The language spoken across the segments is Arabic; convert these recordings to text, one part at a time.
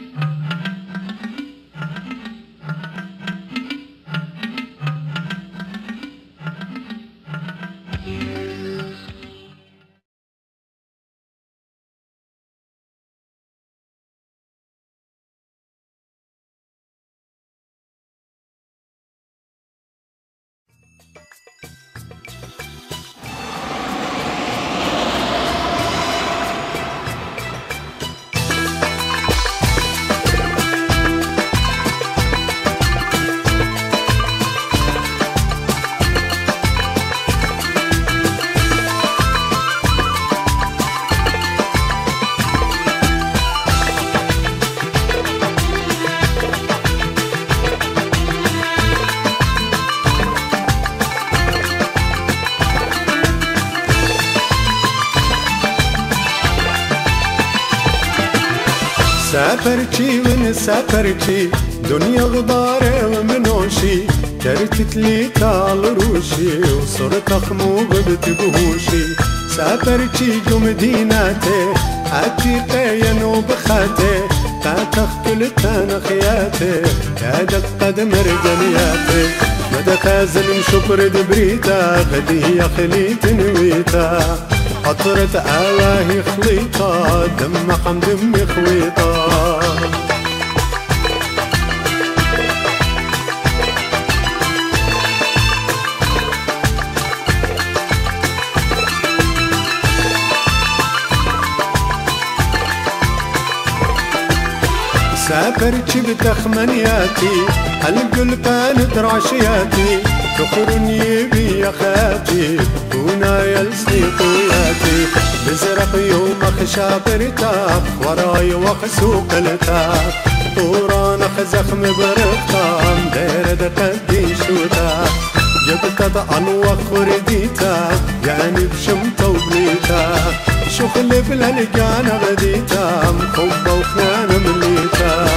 سافرتي سافرتي دنيا غدارة ومنوشي كرتت لي تال روشي وصرت أخموغ بتبهوشي سافرتي جو مديناتي عتيقة ينو بخاتي تاتخ كل تانخياتي كادت قدم رجلياتي مدى خازن شكر دبريتا غدي خليت نويتا قطرة آواهي خليطة دم قم دمي خويطة سافرتي بتخمنياتي القلبان درعشياتي تخرني بي يا خاتي هنا يلسني قوياتي بزرق يوم خشابرتاك وراي وخسوق التاك طوران خزخم برقام دير قدي شوتاك جبتت عن وخر ديتاك يعني بشمت وبنيتاك شغل بلالقانا غديتا مخبة وخنانا مليتا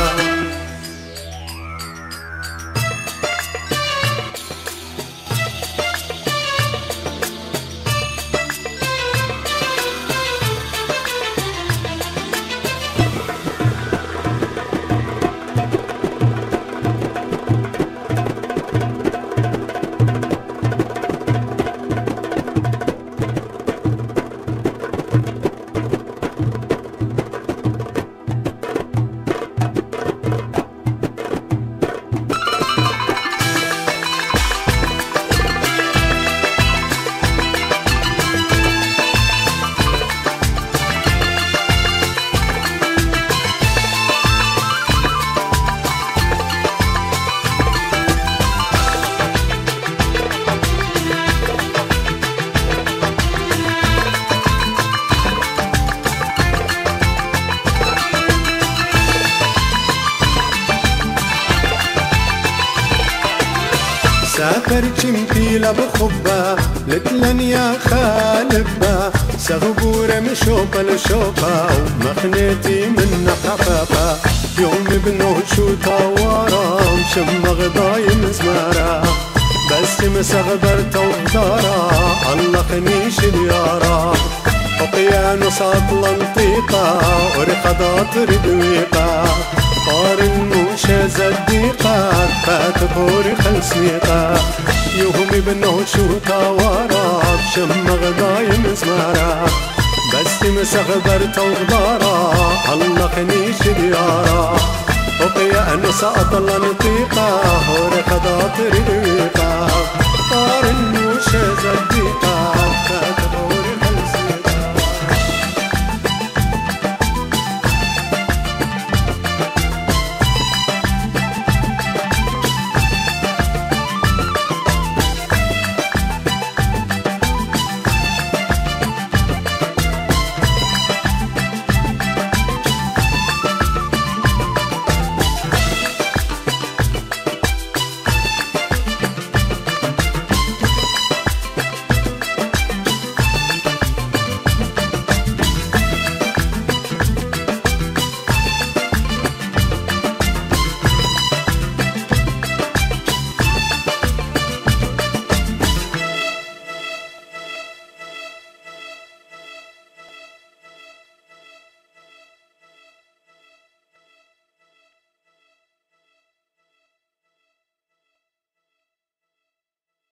سافرت مكيلة بخبة لتلن يا خالبة سغبورة مشوبة لشوبة ومخنتي من خفافة يوم بنوت شو طوارة مشم غضاي مزمارة بس مسغبرت وغدارة الله خنيش ديارة وقيان صوت لنطيقة ورقضات ردويقة قارن موشة زديقة فاتقوري خلصيقة يومي بنوت شو طوارة بشم غضاي مزمارة بس مسغبرت وغدارة الله خنيش ديارة وقيان صوت لنطيقة ورقضات ردويقة قارن موشة زديقة